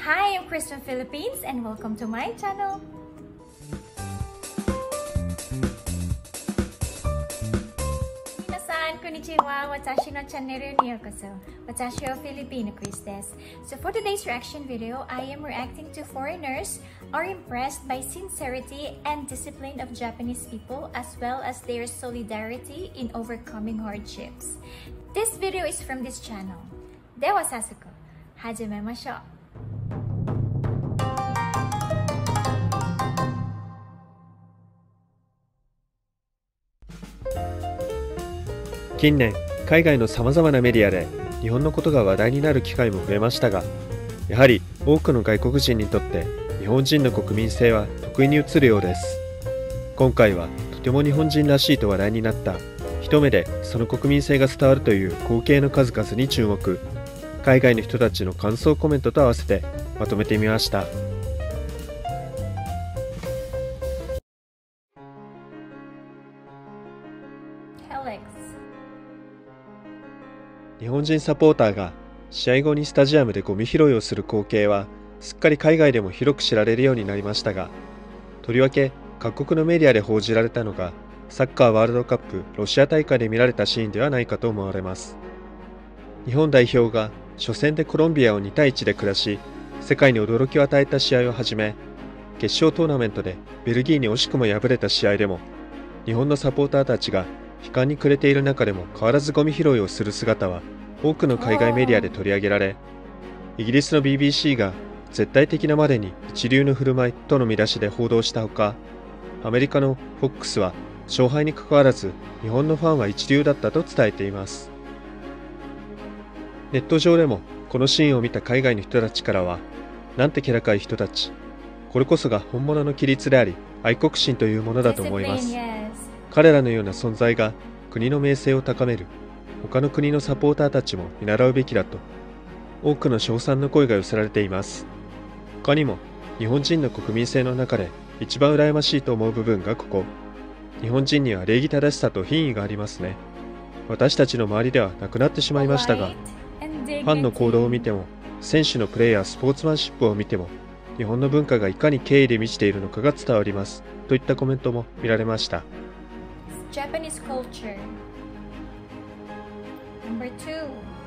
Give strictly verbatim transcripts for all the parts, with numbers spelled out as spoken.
Hi, I'm Chris from Philippines and welcome to my channel. 皆さん、こんにちは。私のチャンネルにようこそ。私はフィリピンのクリスです。So for today's reaction video, I am reacting to foreigners are impressed by sincerity and discipline of Japanese people as well as their solidarity in overcoming hardships. This video is from this channel. では早速始めましょう。 近年、海外のさまざまなメディアで日本のことが話題になる機会も増えましたが、やはり多くの外国人にとって日本人の国民性は得意に映るようです。今回はとても日本人らしいと話題になった一目でその国民性が伝わるという光景の数々に注目。海外の人たちの感想コメントと合わせてまとめてみました。日本人サポーターが試合後にスタジアムでゴミ拾いをする光景はすっかり海外でも広く知られるようになりましたが、とりわけ各国のメディアで報じられたのがサッカーワールドカップロシア大会で見られたシーンではないかと思われます。日本代表が初戦でコロンビアをにたいいちで下し、世界に驚きを与えた試合をはじめ、決勝トーナメントでベルギーに惜しくも敗れた試合でも、日本のサポーターたちが悲観に暮れている中でも変わらずゴミ拾いをする姿は多くの海外メディアで取り上げられ、イギリスの ビービーシー が絶対的なまでに一流の振る舞いとの見出しで報道したほか、アメリカの フォックス は勝敗にかかわらず日本のファンは一流だったと伝えています。ネット上でもこのシーンを見た海外の人たちからは、なんて気高い人たち、これこそが本物の規律であり愛国心というものだと思います。彼らのような存在が国の名声を高める。他の国のサポーターたちも見習うべきだと多くの称賛の声が寄せられています。他にも日本人の国民性の中で一番羨ましいと思う部分がここ。日本人には礼儀正しさと品位がありますね。私たちの周りではなくなってしまいましたが、ファンの行動を見ても選手のプレーやスポーツマンシップを見ても日本の文化がいかに敬意で満ちているのかが伝わりますといったコメントも見られました。 Japanese culture. Number two.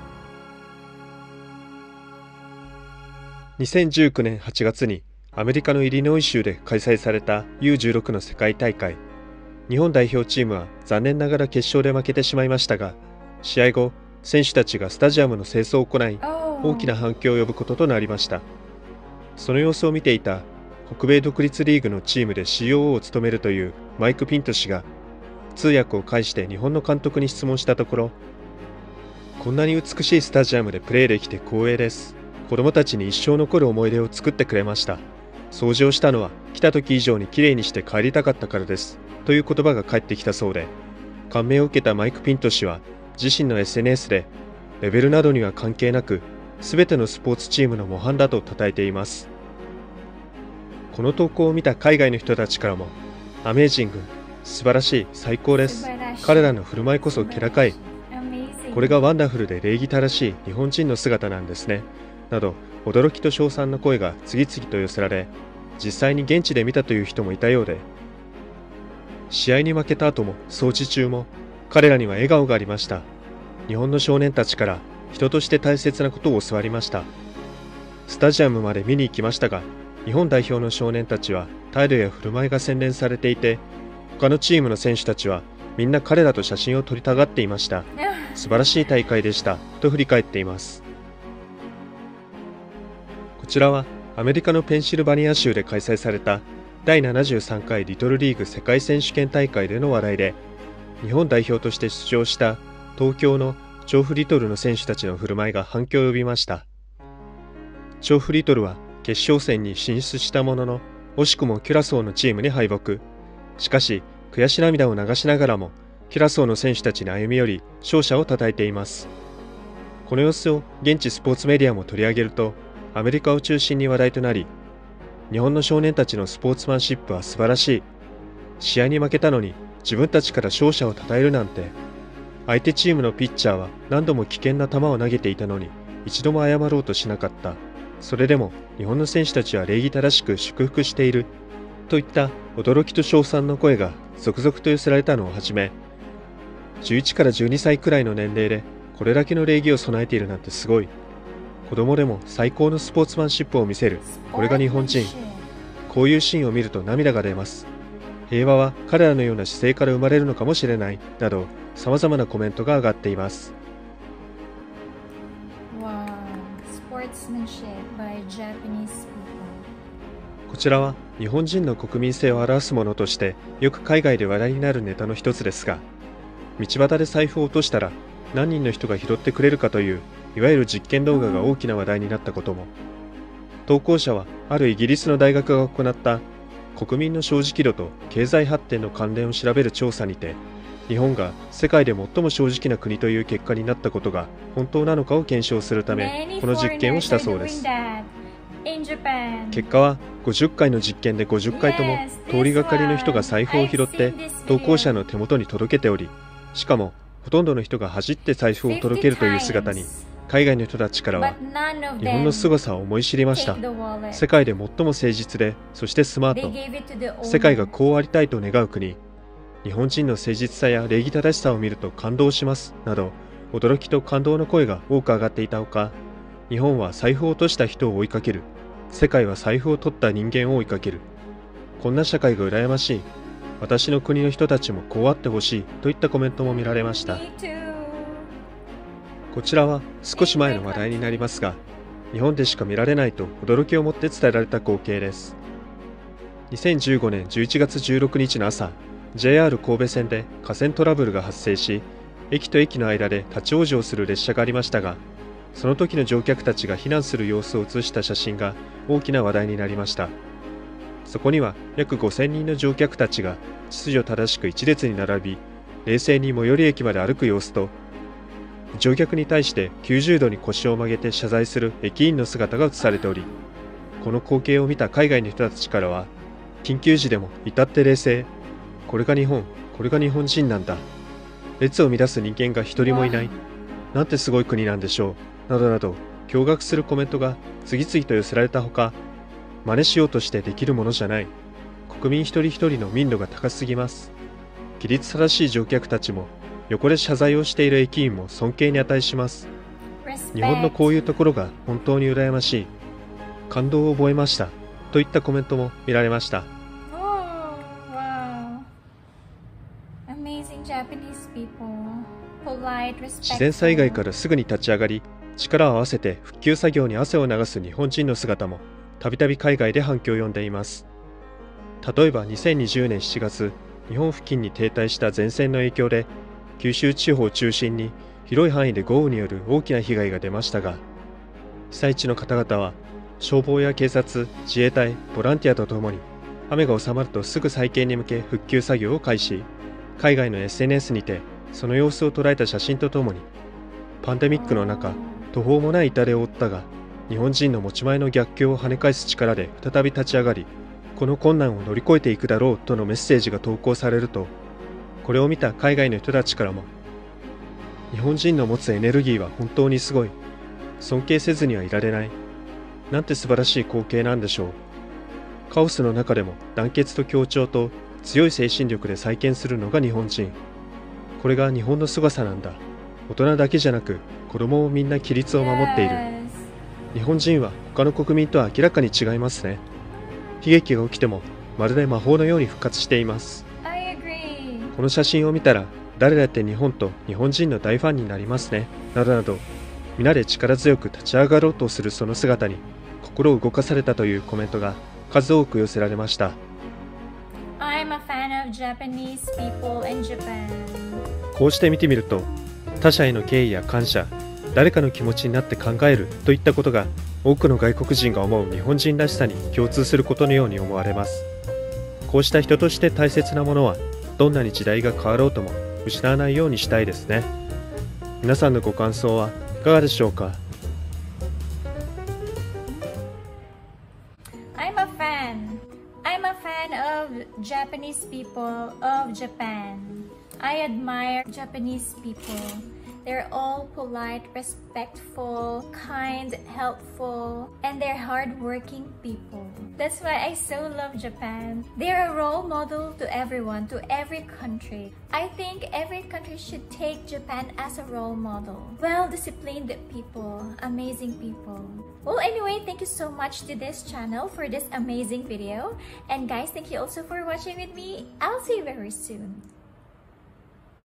にせんじゅうきゅうねんはちがつにアメリカのイリノイ州で開催された ユーじゅうろく の世界大会。日本代表チームは残念ながら決勝で負けてしまいましたが、試合後、選手たちがスタジアムの清掃を行い、大きな反響を呼ぶこととなりました。その様子を見ていた北米独立リーグのチームで シーオーオー を務めるというマイク・ピント氏が通訳を介して日本の監督に質問したところ、こんなに美しいスタジアムでプレーできて光栄です。子供たちに一生残る思い出を作ってくれました。掃除をしたのは来た時以上にきれいにして帰りたかったからです。という言葉が返ってきたそうで、感銘を受けたマイク・ピント氏は自身の エスエヌエス でレベルなどには関係なく全てのスポーツチームの模範だと称えています。この投稿を見た海外の人たちからもアメージング、素晴らしい、最高です。彼らの振る舞いこそ気高い。これがワンダフルで礼儀正しい日本人の姿なんですね。など、驚きと称賛の声が次々と寄せられ、実際に現地で見たという人もいたようで、試合に負けた後も掃除中も、彼らには笑顔がありました。日本の少年たちから人として大切なことを教わりました。スタジアムまで見に行きましたが、日本代表の少年たちは態度や振る舞いが洗練されていて、他のチームの選手たちはみんな彼らと写真を撮りたがっていました。素晴らしい大会でしたと振り返っています。こちらはアメリカのペンシルバニア州で開催されただいななじゅうさんかいリトルリーグ世界選手権大会での話題で、日本代表として出場した東京の調布リトルの選手たちの振る舞いが反響を呼びました。調布リトルは決勝戦に進出したものの、惜しくもキュラソーのチームに敗北。しかし、悔し涙を流しながらも、キュラソーの選手たちに歩み寄り、勝者を称えています。この様子を現地スポーツメディアも取り上げると、アメリカを中心に話題となり、日本の少年たちのスポーツマンシップは素晴らしい。試合に負けたのに自分たちから勝者を称えるなんて。相手チームのピッチャーは何度も危険な球を投げていたのに、一度も謝ろうとしなかった。 それでも日本の選手たちは礼儀正しく祝福しているといった驚きと称賛の声が続々と寄せられたのをはじめ、じゅういちからじゅうにさいくらいの年齢でこれだけの礼儀を備えているなんてすごい。子供でも最高のスポーツマンシップを見せる。これが日本人。こういうシーンを見ると涙が出ます。平和は彼らのような姿勢から生まれるのかもしれない。など、様々なコメントが上がっています。 Wow, sportsmanship by Japanese people. こちらは日本人の国民性を表すものとしてよく海外で話題になるネタの一つですが、道端で財布を落としたら何人の人が拾ってくれるかといういわゆる実験動画が大きな話題になったことも。投稿者はあるイギリスの大学が行った国民の正直度と経済発展の関連を調べる調査にて、日本が世界で最も正直な国という結果になったことが本当なのかを検証するためこの実験をしたそうです。結果はごじゅっかいの実験でごじゅっかいとも通りがかりの人が財布を拾って投稿者の手元に届けており、しかもほとんどの人が走って財布を届けるという姿に海外の人たちからは日本の凄さを思い知りました。世界で最も誠実で、そしてスマート、世界がこうありたいと願う国、日本人の誠実さや礼儀正しさを見ると感動しますなど、驚きと感動の声が多く上がっていたほか、日本は財布を落とした人を追いかける、世界は財布を取った人間を追いかける、こんな社会が羨ましい、私の国の人たちもこうあってほしいといったコメントも見られました。こちらは少し前の話題になりますが、日本でしか見られないと驚きを持って伝えられた光景です。にせんじゅうごねんじゅういちがつじゅうろくにちの朝、ジェイアール 神戸線で架線トラブルが発生し、駅と駅の間で立ち往生する列車がありましたが、その時の乗客たちが避難する様子を写した写真が大きな話題になりました。そこには約ごせんにんの乗客たちが秩序正しく一列に並び、冷静に最寄り駅まで歩く様子と、乗客に対してきゅうじゅうどに腰を曲げて謝罪する駅員の姿が映されており、この光景を見た海外の人たちからは、緊急時でも至って冷静、これが日本、これが日本人なんだ、列を乱す人間が一人もいない、なんてすごい国なんでしょう、などなど驚愕するコメントが次々と寄せられたほか、真似しようとしてできるものじゃない、国民一人一人の民度が高すぎます、規律正しい乗客たちも横で謝罪をしている駅員も尊敬に値します。日本のこういうところが本当に羨ましい。感動を覚えました。といったコメントも見られました。自然災害からすぐに立ち上がり、力を合わせて復旧作業に汗を流す日本人の姿もたびたび海外で反響を呼んでいます。例えばにせんにじゅうねんしちがつ、日本付近に停滞した前線の影響で、九州地方を中心に広い範囲で豪雨による大きな被害が出ましたが、被災地の方々は消防や警察、自衛隊、ボランティアとともに雨が収まるとすぐ再建に向け復旧作業を開始。海外の エスエヌエス にてその様子を捉えた写真とともに、パンデミックの中途方もない痛手を負ったが、日本人の持ち前の逆境を跳ね返す力で再び立ち上がり、この困難を乗り越えていくだろうとのメッセージが投稿されると、これを見た海外の人たちからも、日本人の持つエネルギーは本当にすごい、尊敬せずにはいられない、なんて素晴らしい光景なんでしょう。カオスの中でも団結と協調と強い精神力で再建するのが日本人。これが日本の凄さなんだ。大人だけじゃなく子供もみんな規律を守っている。日本人は他の国民とは明らかに違いますね。悲劇が起きてもまるで魔法のように復活しています。この写真を見たら誰だって日本と日本人の大ファンになりますね、などなど、皆で力強く立ち上がろうとするその姿に心を動かされたというコメントが数多く寄せられました。こうして見てみると、他者への敬意や感謝、誰かの気持ちになって考えるといったことが多くの外国人が思う日本人らしさに共通することのように思われます。こうした人として大切なものはどんなに時代が変わろうとも失わないようにしたいですね。皆さんのご感想はいかがでしょうか。 I'm a fan. I'm a fan of Japanese people of Japan. I admire Japanese people. They're all polite, respectful, kind, helpful, and they're hardworking people. That's why I so love Japan. They're a role model to everyone, to every country. I think every country should take Japan as a role model. Well-disciplined people, amazing people. Well, anyway, thank you so much to this channel for this amazing video. And guys, thank you also for watching with me. I'll see you very soon.